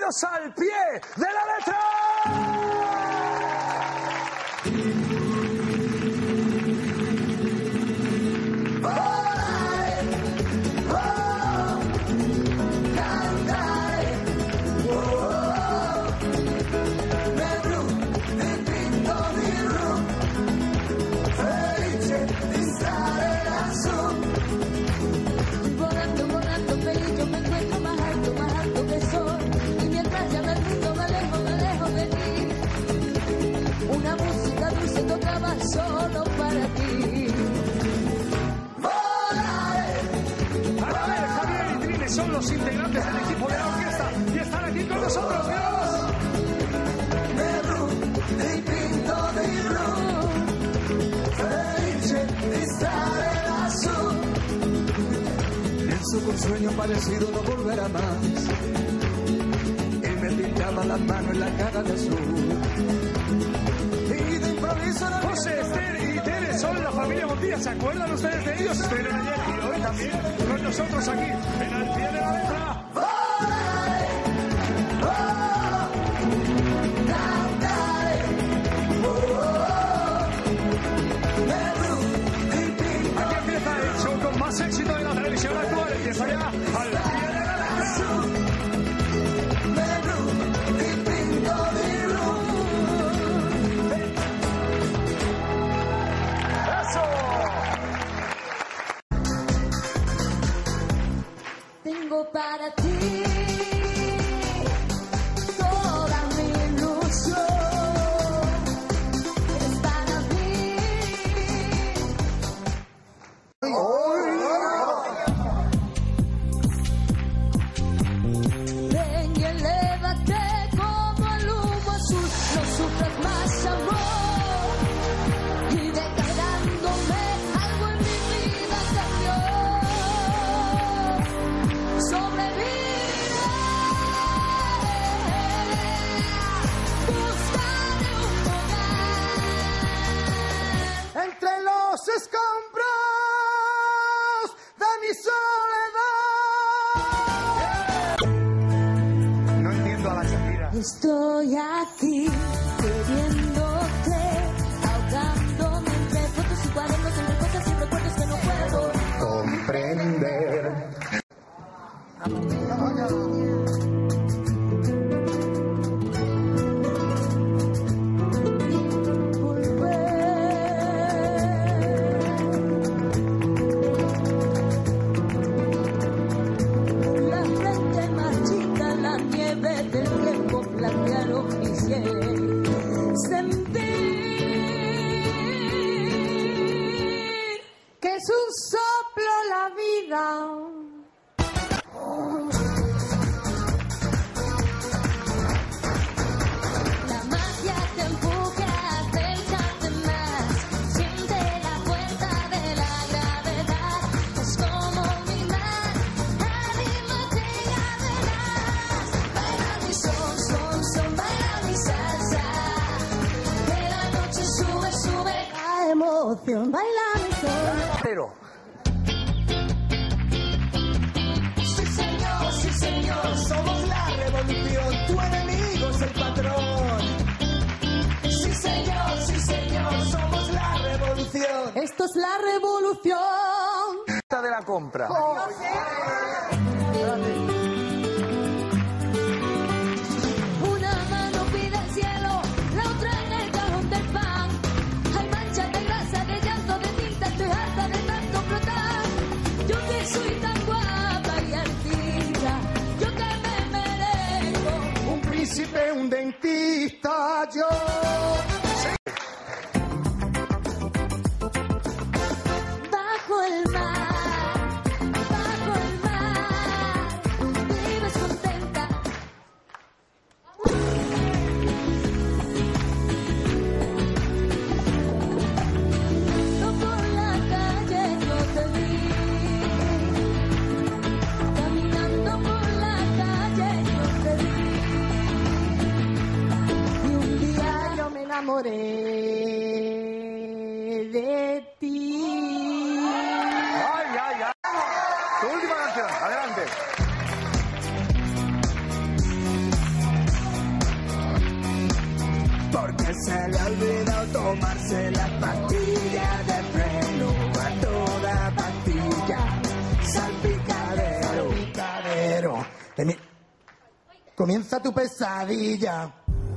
Bienvenidos al pie de la letra. Solo para ti. A ver, Javier y Trine son los integrantes del equipo de la orquesta y están aquí con nosotros. Pienso con sueño parecido no volverá más. Y me pintaba las manos en la cara de azul. José, Esther y Tere son la familia Montilla. ¿Se acuerdan ustedes de ellos? Estuvieron ayer y hoy también con nosotros aquí en Al Pie de la Letra. Aquí empieza el show con más éxito de la televisión actual. Empieza ya Al Pie de la Letra. Tengo para ti toda mi ilusión. Eres para mí. Ven y elévate como el humo azul. No sufras más amor. Y declarándome algo en mi vida cambió. Sobreviviré, buscaré un hogar Entre los escombros de mi soledad. No entiendo a la Shakira. Estoy aquí queriéndote, ahogándome entre fotos y cuadernos, entre cosas y recuerdos que no puedo Comprender. La frente marchita, la nieve del tiempo platearon mi cielo. Sentir que es un soplo la vida. La magia te empuja a pensarte más. Siente la fuerza de la gravedad. Es como mi mar, anímate y ya verás. Baila mi son, baila mi salsa. Que la noche sube, sube la emoción. Baila mi son. Pero Sí señor, somos la revolución. Tu enemigo es el patrón. Sí señor, somos la revolución. Esto es la revolución. de la compra. Una mano pide al cielo, la otra en el cajón del pan. Hay manchas de grasa, de llanto, de tinta, estoy harta de tanto flotar. Yo que soy tan guapa y artista, yo que me merezco Un príncipe, un dentista, yo. bajo el mar, vives contenta. No por la calle yo te vi, caminando por la calle yo te vi, y un día yo me enamoré de ti. ¡Ay, ay, ay! Tu última canción, adelante. se le ha olvidado tomarse las pastillas de freno. A toda pastilla, salpicadero, cadero. Comienza tu pesadilla.